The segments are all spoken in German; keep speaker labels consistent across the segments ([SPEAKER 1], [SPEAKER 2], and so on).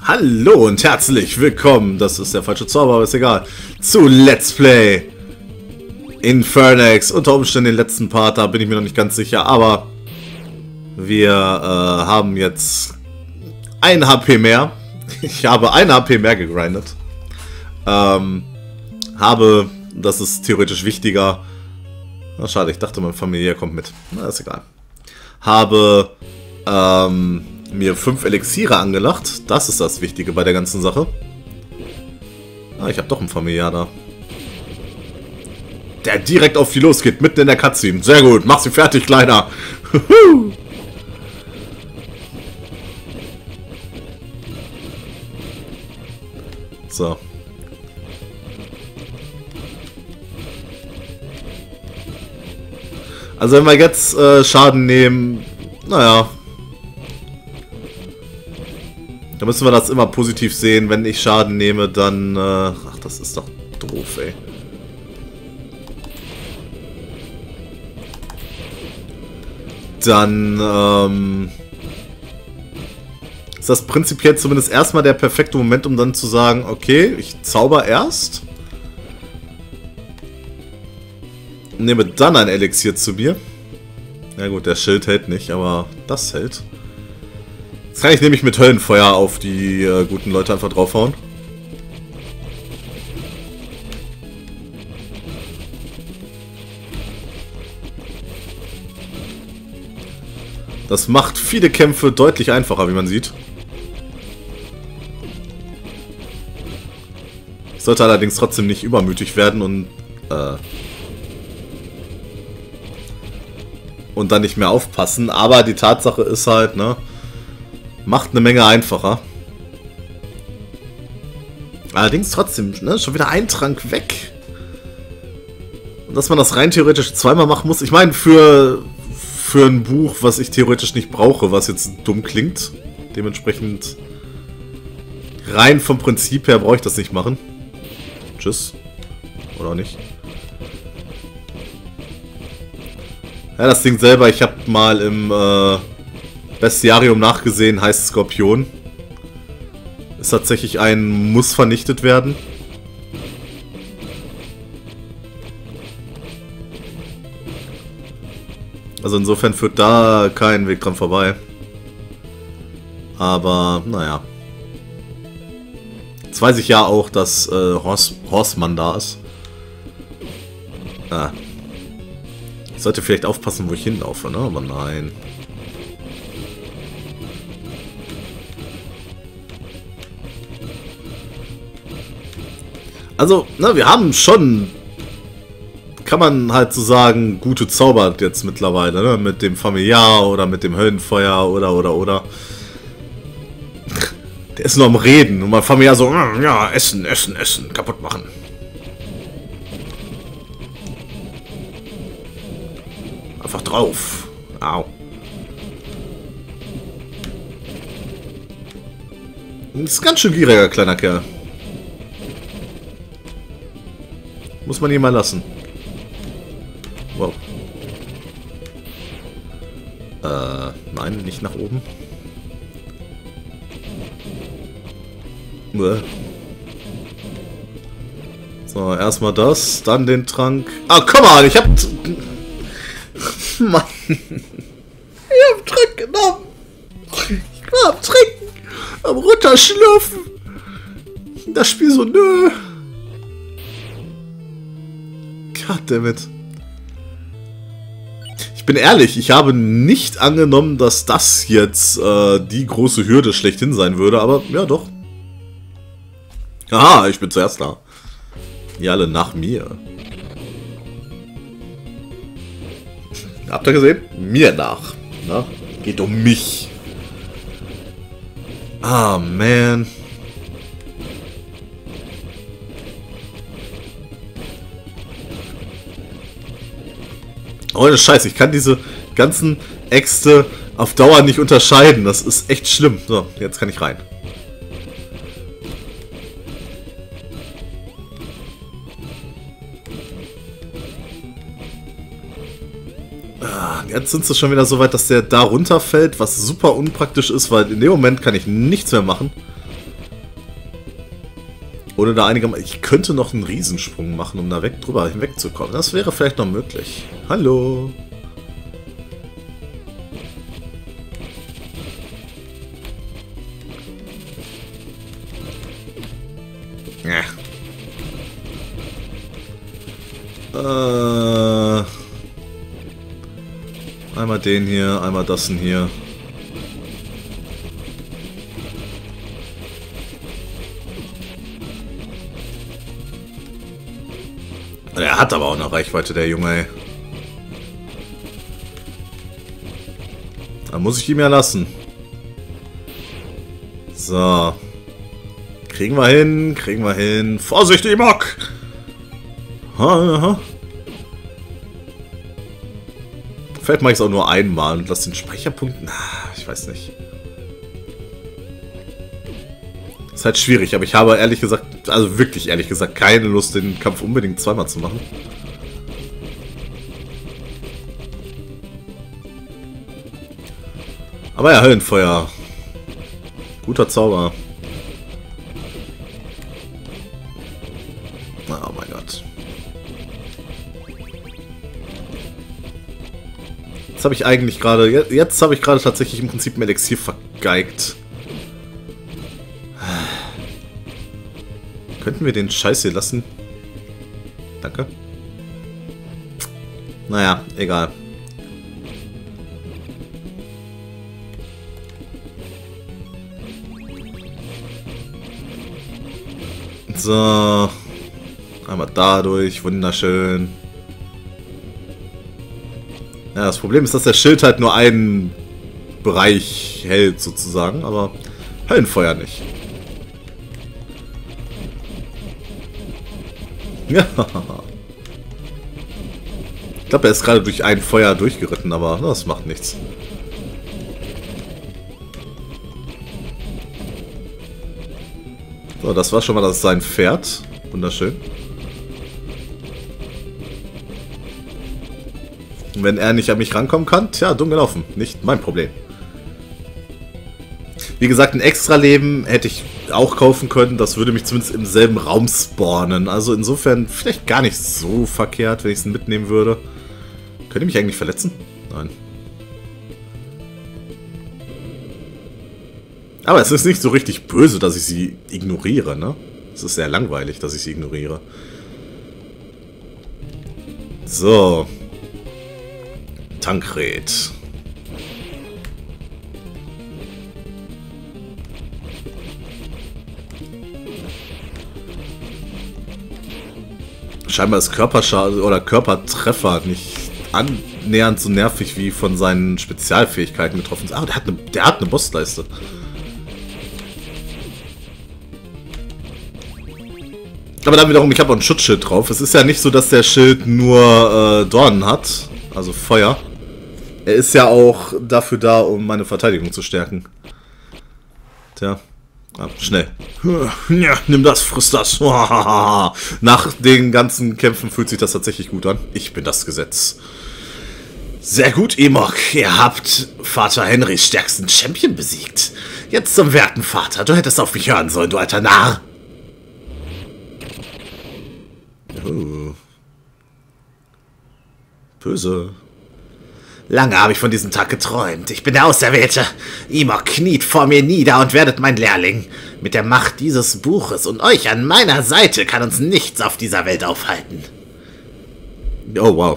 [SPEAKER 1] Hallo und herzlich willkommen, das ist der falsche Zauber, aber ist egal, zu Let's Play Infernax. Unter Umständen den letzten Part, da bin ich mir noch nicht ganz sicher, aber wir haben jetzt 1 HP mehr. Ich habe 1 HP mehr gegrindet. Habe, das ist theoretisch wichtiger. Na, schade, ich dachte, mein Familiär kommt mit. Na, ist egal. Habe mir 5 Elixiere angelacht. Das ist das Wichtige bei der ganzen Sache. Ah, ich habe doch einen Familiar da. Der direkt auf die losgeht, mitten in der Cutscene. Sehr gut, mach sie fertig, Kleiner. So. Also wenn wir jetzt Schaden nehmen, naja. Da müssen wir das immer positiv sehen. Wenn ich Schaden nehme, dann... ach, das ist doch doof, ey. Dann, ist das prinzipiell zumindest erstmal der perfekte Moment, um dann zu sagen, okay, ich zauber erst. Nehme dann ein Elixier zu mir. Na gut, der Schild hält nicht, aber das hält. Jetzt kann ich nämlich mit Höllenfeuer auf die guten Leute einfach draufhauen. Das macht viele Kämpfe deutlich einfacher, wie man sieht. Ich sollte allerdings trotzdem nicht übermütig werden und dann nicht mehr aufpassen. Aber die Tatsache ist halt, ne, macht eine Menge einfacher. Allerdings trotzdem, ne, schon wieder ein Trank weg. Und dass man das rein theoretisch zweimal machen muss. Ich meine, für ein Buch, was ich theoretisch nicht brauche, was jetzt dumm klingt. Dementsprechend rein vom Prinzip her brauche ich das nicht machen. Tschüss. Oder auch nicht. Ja, das Ding selber, ich habe mal im Bestiarium nachgesehen, heißt Skorpion. Ist tatsächlich ein muss vernichtet werden. Also insofern führt da kein Weg dran vorbei. Aber, naja. Jetzt weiß ich ja auch, dass Horseman da ist. Ah. Ich sollte vielleicht aufpassen, wo ich hinlaufe, ne? Aber nein. Also, ne, wir haben schon, kann man halt so sagen, gute Zauber jetzt mittlerweile, ne? Mit dem Familiar oder mit dem Höllenfeuer oder. Der ist nur am Reden und mein Familiar so, ja, essen, kaputt machen. Einfach drauf. Au. Das ist ein ganz schön gieriger kleiner Kerl. Muss man ihn mal lassen. Wow. Nein, nicht nach oben. So, erstmal das, dann den Trank. Ah, komm mal, ich hab... Mann. Ich hab Trank genommen. Ich war am Trinken, am Runterschlürfen. Das Spiel so, nö. Goddammit. Ich bin ehrlich, ich habe nicht angenommen, dass das jetzt die große Hürde schlechthin sein würde, aber ja doch. Aha, ich bin zuerst da. Ihr alle nach mir. Habt ihr gesehen? Mir nach. Na? Geht um mich. Ah, man. Ohne Scheiß, ich kann diese ganzen Äxte auf Dauer nicht unterscheiden. Das ist echt schlimm. So, jetzt kann ich rein. Jetzt sind sie schon wieder so weit, dass der da runterfällt, was super unpraktisch ist, weil in dem Moment kann ich nichts mehr machen. Ohne da einigermaßen... Ich könnte noch einen Riesensprung machen, um da drüber hinwegzukommen. Das wäre vielleicht noch möglich. Hallo. Ja. Einmal den hier, einmal das hier. Er hat aber auch eine Reichweite, der Junge, ey. Da muss ich ihm ja lassen. So. Kriegen wir hin, kriegen wir hin. Vorsicht, Emok! Vielleicht mache ich es auch nur einmal und lasse den Speicherpunkt... Ich weiß nicht. Ist halt schwierig, aber ich habe ehrlich gesagt, also wirklich ehrlich gesagt, keine Lust, den Kampf unbedingt zweimal zu machen. Aber ja, Höllenfeuer. Guter Zauber. Oh mein Gott. Jetzt habe ich eigentlich gerade... Jetzt habe ich gerade tatsächlich im Prinzip ein Elixier vergeigt. Könnten wir den Scheiß hier lassen? Danke. Naja, egal. So. Einmal dadurch. Wunderschön. Ja, das Problem ist, dass der Schild halt nur einen Bereich hält, sozusagen. Aber Höllenfeuer nicht. Ja. Ich glaube, er ist gerade durch ein Feuer durchgeritten, aber das macht nichts. So, das war schon mal sein Pferd. Wunderschön. Und wenn er nicht an mich rankommen kann, tja, dumm gelaufen. Nicht mein Problem. Wie gesagt, ein Extra-Leben hätte ich auch kaufen können. Das würde mich zumindest im selben Raum spawnen. Also insofern vielleicht gar nicht so verkehrt, wenn ich es mitnehmen würde. Könnt ihr mich eigentlich verletzen? Nein. Aber es ist nicht so richtig böse, dass ich sie ignoriere, ne? Es ist sehr langweilig, dass ich sie ignoriere. So. Tankred. Scheinbar ist Körperschaden oder Körpertreffer nicht annähernd so nervig wie von seinen Spezialfähigkeiten getroffen. Ah, der hat eine Bossleiste. Aber dann wiederum, ich habe auch ein Schutzschild drauf. Es ist ja nicht so, dass der Schild nur Dornen hat, also Feuer. Er ist ja auch dafür da, um meine Verteidigung zu stärken. Tja. Ah, schnell. Ja, nimm das, friss das. Nach den ganzen Kämpfen fühlt sich das tatsächlich gut an. Ich bin das Gesetz. Sehr gut, Emok. Ihr habt Vater Henrys stärksten Champion besiegt. Jetzt zum werten Vater. Du hättest auf mich hören sollen, du alter Narr. Oh. Böse. Lange habe ich von diesem Tag geträumt. Ich bin der Auserwählte. Emok kniet vor mir nieder und werdet mein Lehrling. Mit der Macht dieses Buches und euch an meiner Seite kann uns nichts auf dieser Welt aufhalten. Oh, wow.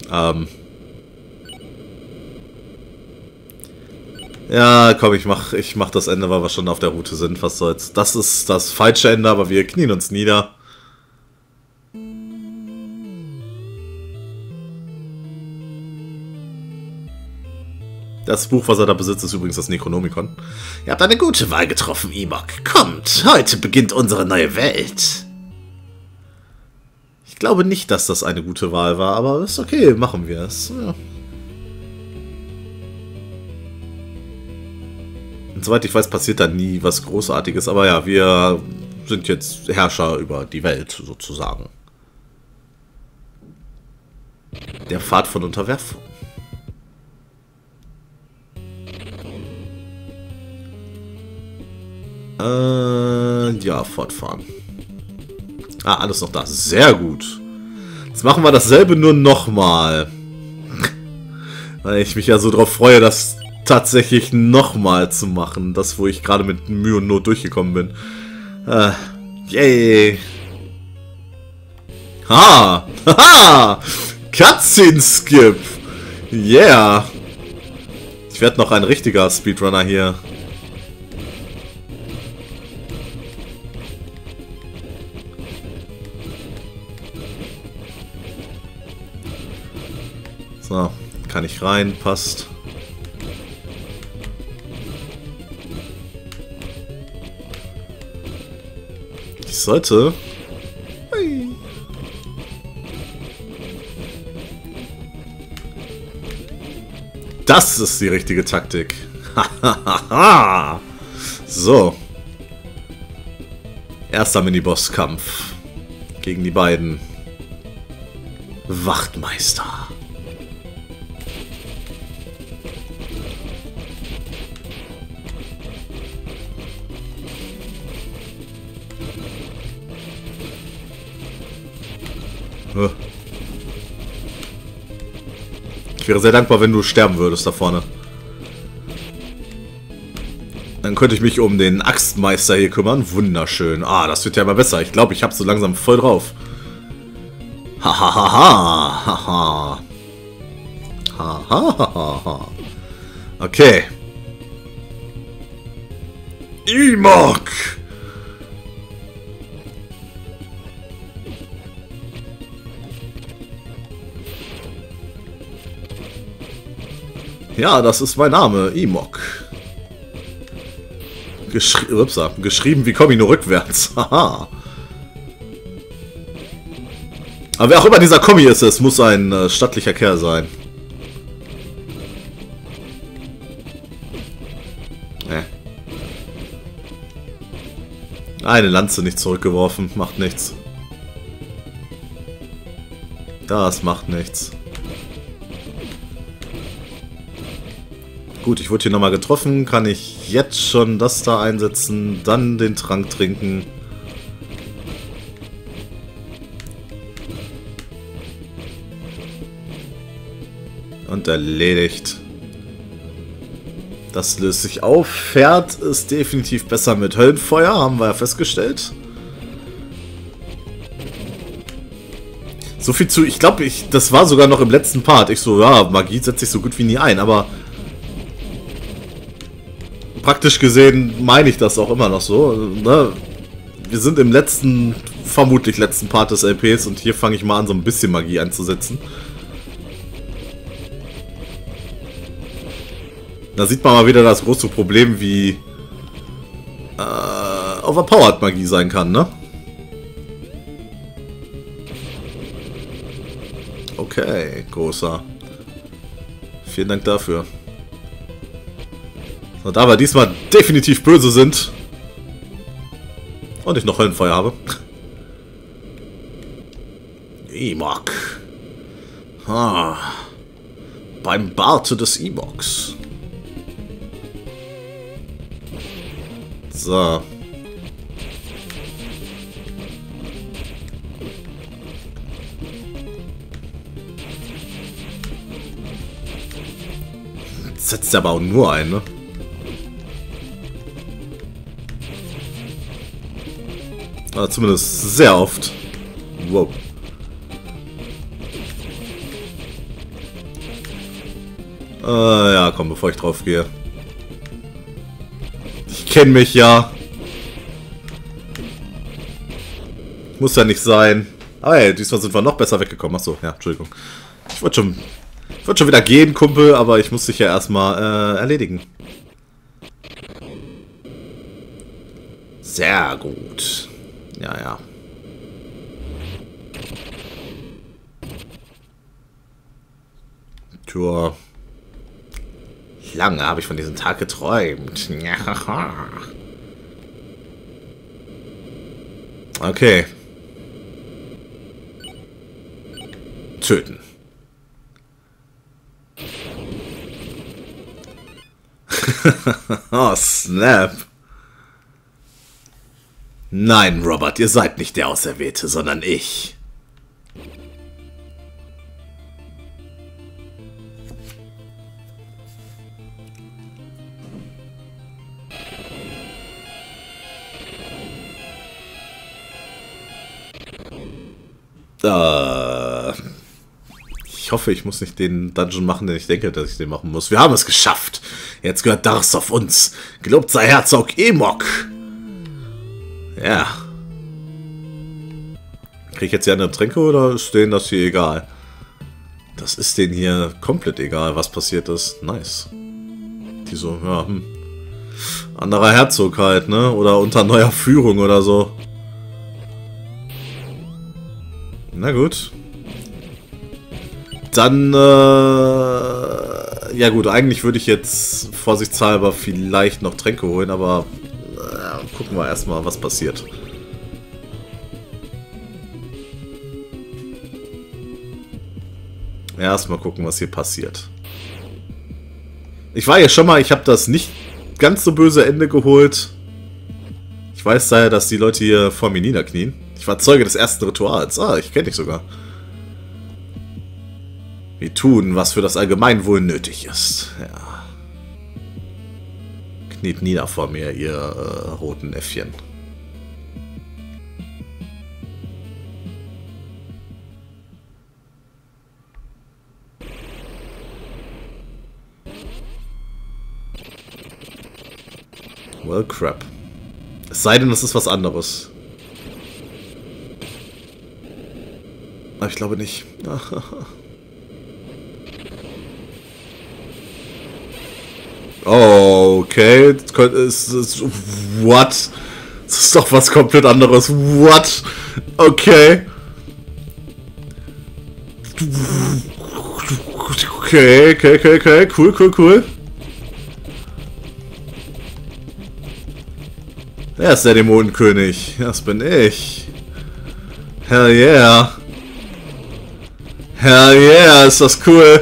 [SPEAKER 1] Ja, komm, ich mach das Ende, weil wir schon auf der Route sind. Was soll's. Das ist das falsche Ende, aber wir knien uns nieder. Das Buch, was er da besitzt, ist übrigens das Necronomicon. Ihr habt eine gute Wahl getroffen, Emok. Kommt, heute beginnt unsere neue Welt. Ich glaube nicht, dass das eine gute Wahl war, aber ist okay, machen wir es. Ja. Und soweit ich weiß, passiert da nie was Großartiges, aber ja, wir sind jetzt Herrscher über die Welt, sozusagen. Der Pfad von Unterwerfung. Ja, fortfahren. Ah, alles noch da. Sehr gut. Jetzt machen wir dasselbe nur nochmal. Weil ich mich ja so drauf freue, das tatsächlich nochmal zu machen. Das, wo ich gerade mit Mühe und Not durchgekommen bin. Yay. Ha! Haha! Cutscene-Skip! Yeah! Ich werde noch ein richtiger Speedrunner hier. So, kann ich rein, passt. Ich sollte... Das ist die richtige Taktik. So. Erster Mini-Boss-Kampf. Gegen die beiden Wachtmeister. Ich wäre sehr dankbar, wenn du sterben würdest da vorne. Dann könnte ich mich um den Axtmeister hier kümmern. Wunderschön. Ah, das wird ja immer besser. Ich glaube, ich habe so langsam voll drauf. Hahaha. Haha. Hahaha. Okay. Imok. Ja, das ist mein Name, Imok. Geschrieben wie komme ich nur rückwärts. Haha. Aber wer auch immer dieser Kommi ist, es muss ein stattlicher Kerl sein. Eine Lanze nicht zurückgeworfen, macht nichts. Das macht nichts. Gut, ich wurde hier nochmal getroffen. Kann ich jetzt schon das da einsetzen, dann den Trank trinken. Und erledigt. Das löst sich auf. Pferd ist definitiv besser mit Höllenfeuer, haben wir ja festgestellt. So viel zu... Ich glaube, das war sogar noch im letzten Part. Ich so, ja, Magie setze ich so gut wie nie ein, aber... Praktisch gesehen meine ich das auch immer noch so. Ne? Wir sind im letzten, vermutlich letzten Part des LPs und hier fange ich mal an, so ein bisschen Magie einzusetzen. Da sieht man mal wieder das große Problem, wie overpowered Magie sein kann, ne? Okay, großer. Vielen Dank dafür. So, da wir diesmal definitiv böse sind und ich noch Höllenfeuer habe. Imok. Ah. Beim Barte des Imoks. So. Jetzt setzt er aber auch nur ein, ne? Oder zumindest sehr oft. Wow. Ja, komm, bevor ich drauf gehe. Ich kenne mich ja. Muss ja nicht sein. Aber hey, diesmal sind wir noch besser weggekommen. Achso, ja, Entschuldigung. Ich wollte schon wieder gehen, Kumpel, aber ich muss dich ja erstmal erledigen. Sehr gut. Ja, ja. Tja. Lange habe ich von diesem Tag geträumt. Okay. Töten. Oh, snap. Nein, Robert, ihr seid nicht der Auserwählte, sondern ich. Ich hoffe, ich muss nicht den Dungeon machen, den ich denke, dass ich den machen muss. Wir haben es geschafft. Jetzt gehört Darsow uns. Gelobt sei Herzog Emok. Ja. Kriege ich jetzt hier eine Tränke oder ist denen das hier egal? Das ist denen hier komplett egal, was passiert ist. Nice. Die so, ja, anderer Herzog halt, ne? Oder unter neuer Führung oder so. Na gut. Dann, ja gut, eigentlich würde ich jetzt vorsichtshalber vielleicht noch Tränke holen, aber gucken wir erstmal, was passiert. Erstmal gucken, was hier passiert. Ich war ja schon mal, ich habe das nicht ganz so böse Ende geholt. Ich weiß daher, dass die Leute hier vor mir niederknien. Ich war Zeuge des ersten Rituals. Ah, ich kenne dich sogar. Wir tun, was für das Allgemeinwohl nötig ist. Ja. Kniet nieder vor mir, ihr roten Äffchen. Well, crap. Es sei denn, das ist was anderes. Aber ich glaube nicht. Okay. What? Das ist doch was komplett anderes. What? Okay. Okay. Cool. Wer ist der Dämonenkönig? Das bin ich. Hell yeah. Hell yeah, ist das cool.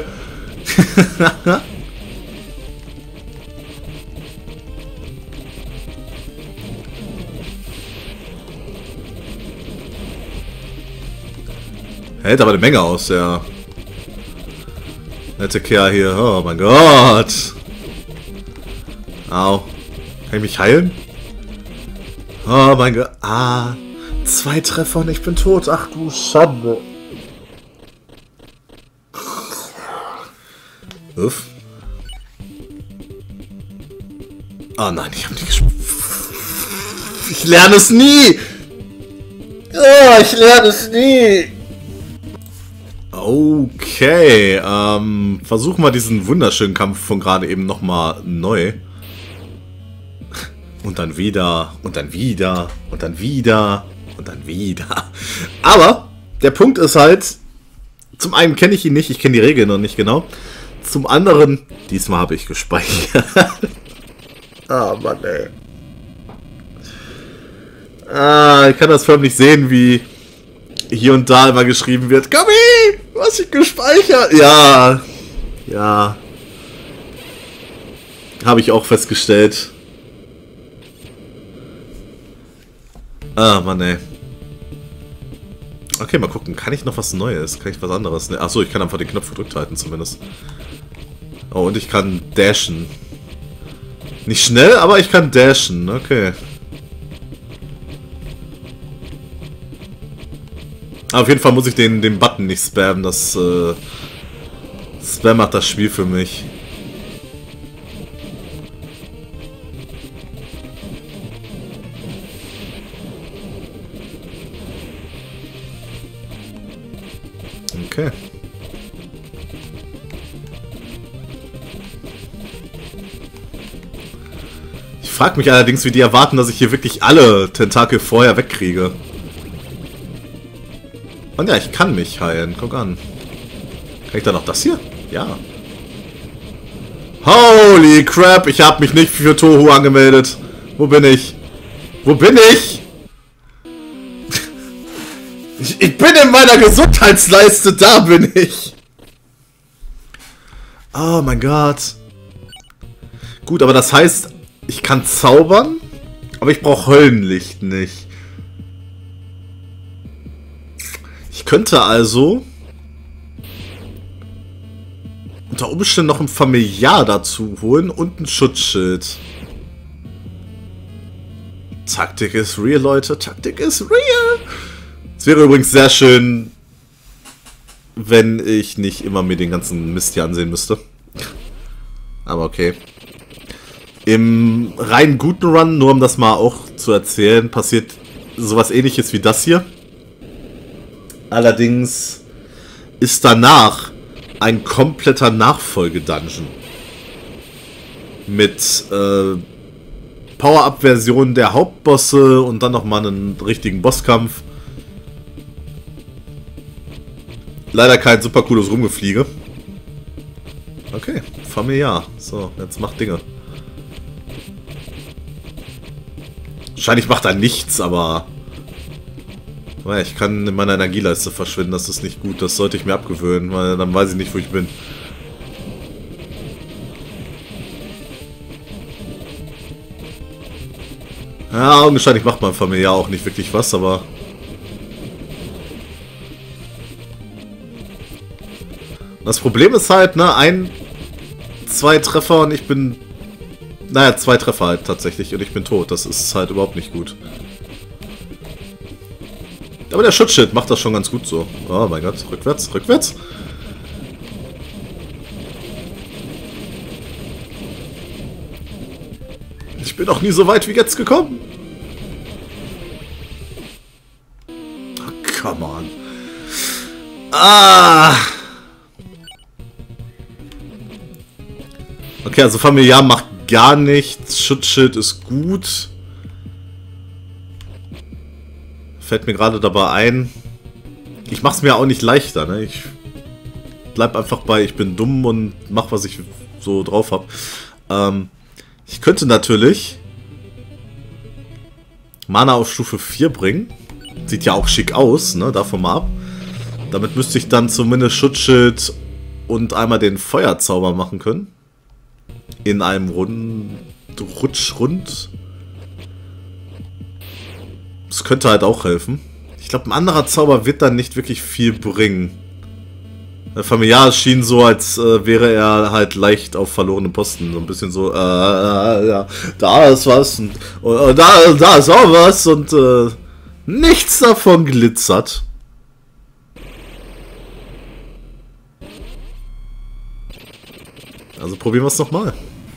[SPEAKER 1] Hält aber eine Menge aus, der nette Kerl hier. Oh mein Gott. Au. Kann ich mich heilen? Oh mein Gott. Ah. 2 Treffer und ich bin tot. Ach du Schande. Uff. Oh nein, ich habe nicht gespielt. Ich lerne es nie. Oh, ich lerne es nie. Okay, versuchen wir diesen wunderschönen Kampf von gerade eben nochmal neu. Und dann wieder, und dann wieder, und dann wieder, und dann wieder. Aber der Punkt ist halt, zum einen kenne ich ihn nicht, ich kenne die Regeln noch nicht genau. Zum anderen, diesmal habe ich gespeichert. Ah, Mann, ey. Ah, ich kann das förmlich sehen, wie hier und da immer geschrieben wird. Gummi, du hast dich gespeichert. Ja. Ja. Habe ich auch festgestellt. Ah, Mann, ey. Okay, mal gucken. Kann ich noch was Neues? Kann ich was anderes? Ne? Achso, ich kann einfach den Knopf gedrückt halten zumindest. Oh, und ich kann dashen. Nicht schnell, aber ich kann dashen. Okay. Aber auf jeden Fall muss ich den Button nicht spammen. Das Spam macht das Spiel für mich. Okay. Ich frage mich allerdings, wie die erwarten, dass ich hier wirklich alle Tentakel vorher wegkriege. Und ja, ich kann mich heilen. Guck an. Kann ich da noch das hier? Ja. Holy crap, ich habe mich nicht für Tohu angemeldet. Wo bin ich? Wo bin ich? Ich bin in meiner Gesundheitsleiste, da bin ich. Oh mein Gott. Gut, aber das heißt, ich kann zaubern, aber ich brauche Höllenlicht nicht. könnte also unter Umständen noch ein Familiar dazu holen und ein Schutzschild. Taktik ist real, Leute. Taktik ist real. Es wäre übrigens sehr schön, wenn ich nicht immer mir den ganzen Mist hier ansehen müsste. Aber okay. Im rein guten Run, nur um das mal auch zu erzählen, passiert sowas Ähnliches wie das hier. Allerdings ist danach ein kompletter Nachfolgedungeon. Mit Power-Up-Versionen der Hauptbosse und dann nochmal einen richtigen Bosskampf. Leider kein super cooles Rumgefliege. Okay, familiar. So, jetzt macht Dinge. Wahrscheinlich macht er nichts, aber... Naja, ich kann in meiner Energieleiste verschwinden, das ist nicht gut. Das sollte ich mir abgewöhnen, weil dann weiß ich nicht, wo ich bin. Ja, augenscheinlich macht man familiär auch nicht wirklich was, aber... Das Problem ist halt, ne, 2 Treffer und ich bin... Naja, 2 Treffer halt tatsächlich und ich bin tot. Das ist halt überhaupt nicht gut. Aber der Schutzschild macht das schon ganz gut so. Oh mein Gott, rückwärts, rückwärts. Ich bin auch nie so weit wie jetzt gekommen. Oh, come on. Ah. Okay, also familiar macht gar nichts. Schutzschild ist gut. Fällt mir gerade dabei ein. Ich mach's mir auch nicht leichter, ne? Ich bleib einfach bei, ich bin dumm und mach, was ich so drauf hab. Ich könnte natürlich Mana auf Stufe 4 bringen. Sieht ja auch schick aus, ne? Davon mal ab. Damit müsste ich dann zumindest Schutzschild und einmal den Feuerzauber machen können. In einem Rutschrund. Das könnte halt auch helfen. Ich glaube, ein anderer Zauber wird dann nicht wirklich viel bringen. Der Familiar schien so, als wäre er halt leicht auf verlorenen Posten. So ein bisschen so, ja, da ist was und da ist auch was und nichts davon glitzert. Also probieren wir es nochmal.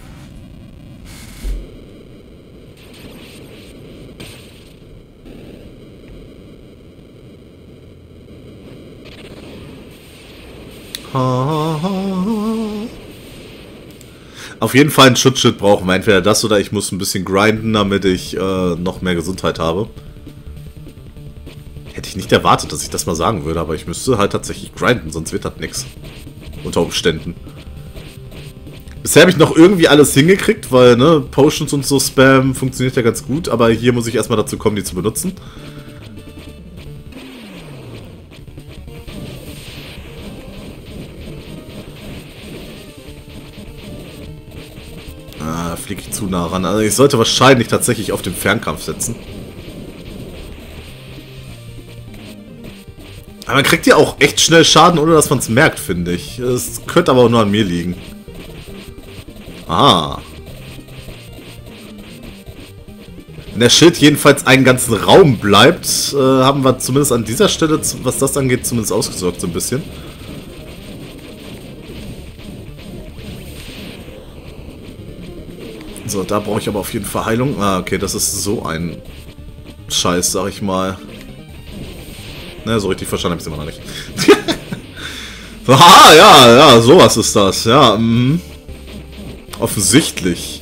[SPEAKER 1] Auf jeden Fall ein Schutzschild brauchen wir. Entweder das oder ich muss ein bisschen grinden, damit ich noch mehr Gesundheit habe. Hätte ich nicht erwartet, dass ich das mal sagen würde, aber ich müsste halt tatsächlich grinden, sonst wird das nichts. Unter Umständen. Bisher habe ich noch irgendwie alles hingekriegt, weil, ne, Potions und so Spam funktioniert ja ganz gut, aber hier muss ich erstmal dazu kommen, die zu benutzen. Ah, fliege ich zu nah ran. Also ich sollte wahrscheinlich tatsächlich auf den Fernkampf setzen. Aber man kriegt ja auch echt schnell Schaden, ohne dass man es merkt, finde ich. Es könnte aber auch nur an mir liegen. Ah. Wenn der Schild jedenfalls einen ganzen Raum bleibt, haben wir zumindest an dieser Stelle, was das angeht, zumindest ausgesorgt so ein bisschen. So, da brauche ich aber auf jeden Fall Heilung. Ah, okay, das ist so ein Scheiß, sag ich mal. Ne, so richtig verstanden habe ich es immer noch nicht. Aha, ja, sowas ist das. Ja, offensichtlich.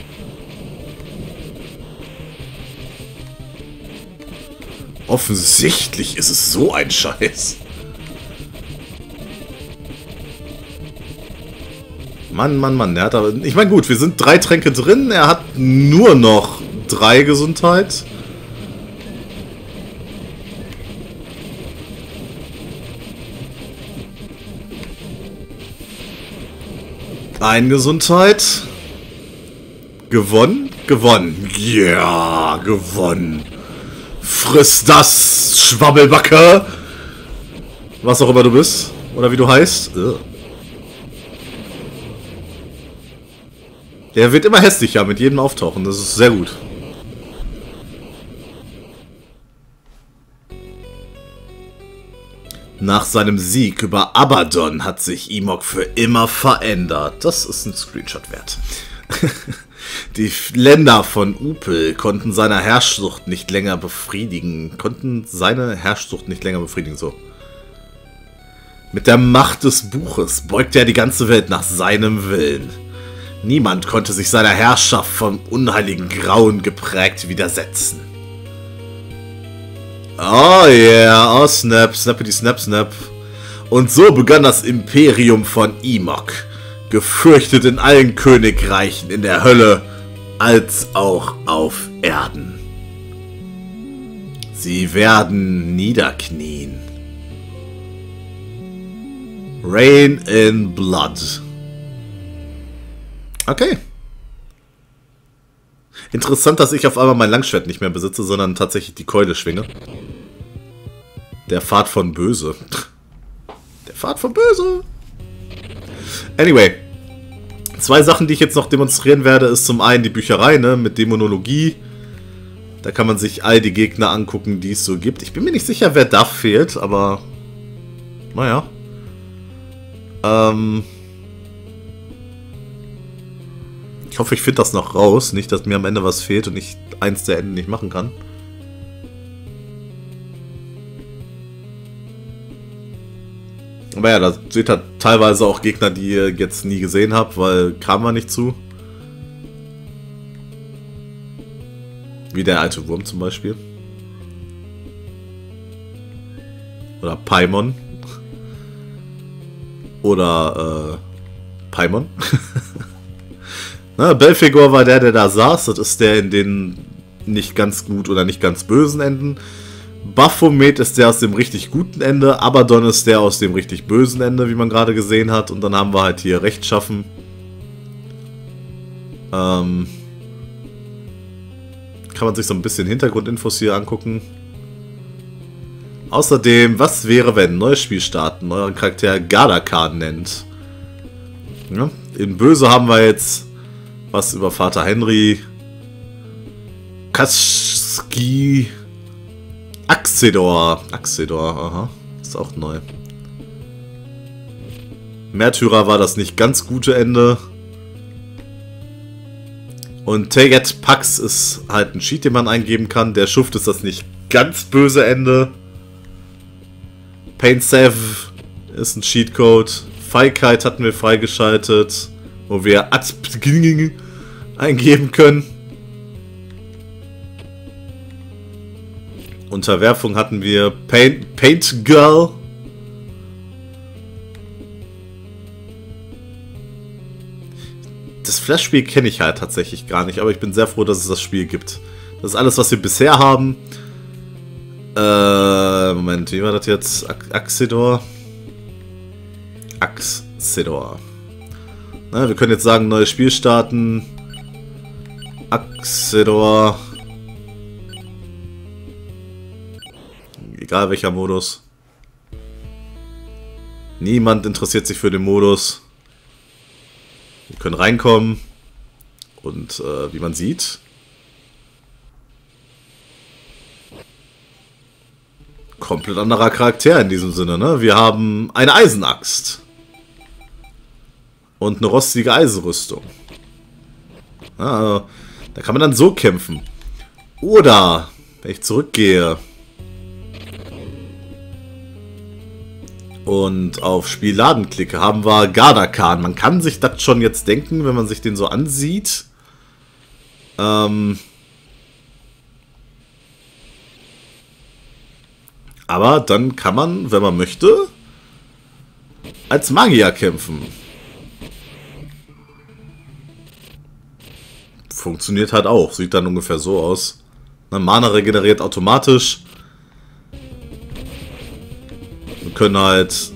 [SPEAKER 1] Offensichtlich ist es so ein Scheiß. Mann, der hat aber... Ich meine, gut, wir sind 3 Tränke drin, er hat nur noch 3 Gesundheit. Ein Gesundheit. Gewonnen? Gewonnen. Ja, gewonnen. Friss das, Schwabbelbacke. Was auch immer du bist. Oder wie du heißt. Der wird immer hässlicher mit jedem Auftauchen. Das ist sehr gut. Nach seinem Sieg über Abaddon hat sich Imok für immer verändert. Das ist ein Screenshot wert. Die Länder von Upel konnten seine Herrschsucht nicht länger befriedigen. So. Mit der Macht des Buches beugte er die ganze Welt nach seinem Willen. Niemand konnte sich seiner Herrschaft vom unheiligen Grauen geprägt widersetzen. Oh yeah, oh snap, snappity snap snap. Und so begann das Imperium von Imok, gefürchtet in allen Königreichen in der Hölle, als auch auf Erden. Sie werden niederknien. Rain in Blood. Okay. Interessant, dass ich auf einmal mein Langschwert nicht mehr besitze, sondern tatsächlich die Keule schwinge. Der Pfad von Böse. Der Pfad von Böse. Anyway. 2 Sachen, die ich jetzt noch demonstrieren werde, ist zum einen die Bücherei, ne, mit Dämonologie. Da kann man sich all die Gegner angucken, die es so gibt. Ich bin mir nicht sicher, wer da fehlt, aber... Naja. Ich hoffe, ich finde das noch raus. Nicht, dass mir am Ende was fehlt und ich eins der Enden nicht machen kann. Aber ja, da seht ihr teilweise auch Gegner, die ihr jetzt nie gesehen habt, weil kamen wir nicht zu. Wie der alte Wurm zum Beispiel. Oder Paimon. Oder, Paimon. Na, Belphegor war der da saß. Das ist der in den nicht ganz gut oder nicht ganz bösen Enden. Baphomet ist der aus dem richtig guten Ende. Abaddon ist der aus dem richtig bösen Ende, wie man gerade gesehen hat. Und dann haben wir halt hier Rechtschaffen. Kann man sich so ein bisschen Hintergrundinfos hier angucken. Außerdem, was wäre, wenn neues Spiel starten, euren Charakter Gardakan nennt. Ja, in Böse haben wir jetzt was über Vater Henry, Kaski, Axedor, aha, ist auch neu. Märtyrer war das nicht ganz gute Ende. Und Teget Pax ist halt ein Cheat, den man eingeben kann. Der Schuft ist das nicht ganz böse Ende. Pain Save ist ein Cheatcode. Feigheit hatten wir freigeschaltet, wo wir eingeben können. Unterwerfung hatten wir Paint Girl. Das Flash-Spiel kenne ich halt tatsächlich gar nicht, aber ich bin sehr froh, dass es das Spiel gibt. Das ist alles, was wir bisher haben. Moment, wie war das jetzt? Axedor. Na, wir können jetzt sagen, neues Spiel starten. Axedor. Egal welcher Modus. Niemand interessiert sich für den Modus. Wir können reinkommen. Und wie man sieht... komplett anderer Charakter in diesem Sinne, ne? Wir haben eine Eisenaxt. Und eine rostige Eisenrüstung. Ja, da kann man dann so kämpfen. Oder, wenn ich zurückgehe und auf Spiel laden klicke, haben wir Gardakan. Man kann sich das schon jetzt denken, wenn man sich den so ansieht. Aber dann kann man, wenn man möchte, als Magier kämpfen. Funktioniert halt auch. Sieht dann ungefähr so aus. Mana regeneriert automatisch. Wir können halt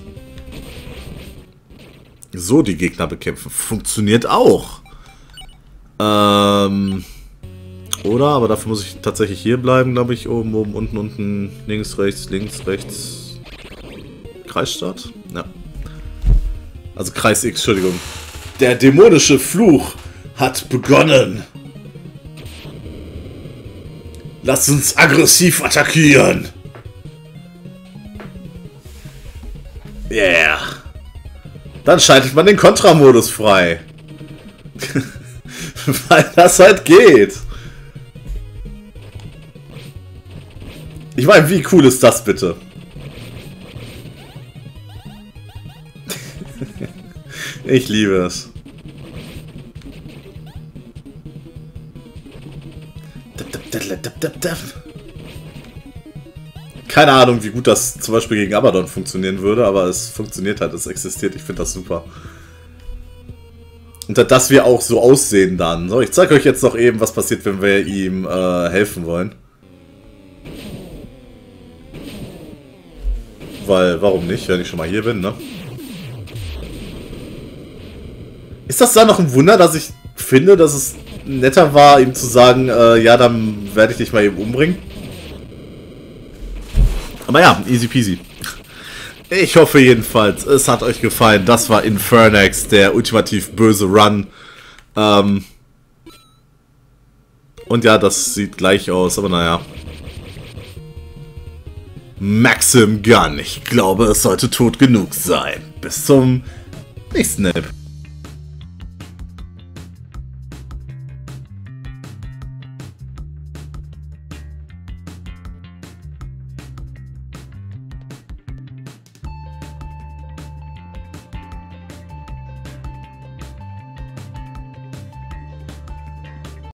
[SPEAKER 1] so die Gegner bekämpfen. Funktioniert auch. Oder, aber dafür muss ich tatsächlich hier bleiben, glaube ich. Oben, oben, unten, unten, links, rechts, Kreisstart? Ja. Also Kreis X, Entschuldigung. Der dämonische Fluch hat begonnen. Lasst uns aggressiv attackieren. Yeah. Dann schaltet man den Kontramodus frei. Weil das halt geht. Ich meine, wie cool ist das bitte? Ich liebe es. Keine Ahnung, wie gut das zum Beispiel gegen Abaddon funktionieren würde, aber es funktioniert halt, es existiert, ich finde das super. Und dass wir auch so aussehen dann. So, ich zeige euch jetzt noch eben, was passiert, wenn wir ihm helfen wollen. Weil, warum nicht, wenn ich schon mal hier bin, ne? Ist das da noch ein Wunder, dass ich finde, dass es netter war, ihm zu sagen, ja, dann werde ich dich mal eben umbringen? Aber ja, easy peasy. Ich hoffe jedenfalls, es hat euch gefallen. Das war Infernax, der ultimativ böse Run. Und ja, das sieht gleich aus, aber naja. Maxim Gun. Ich glaube, es sollte tot genug sein. Bis zum nächsten App.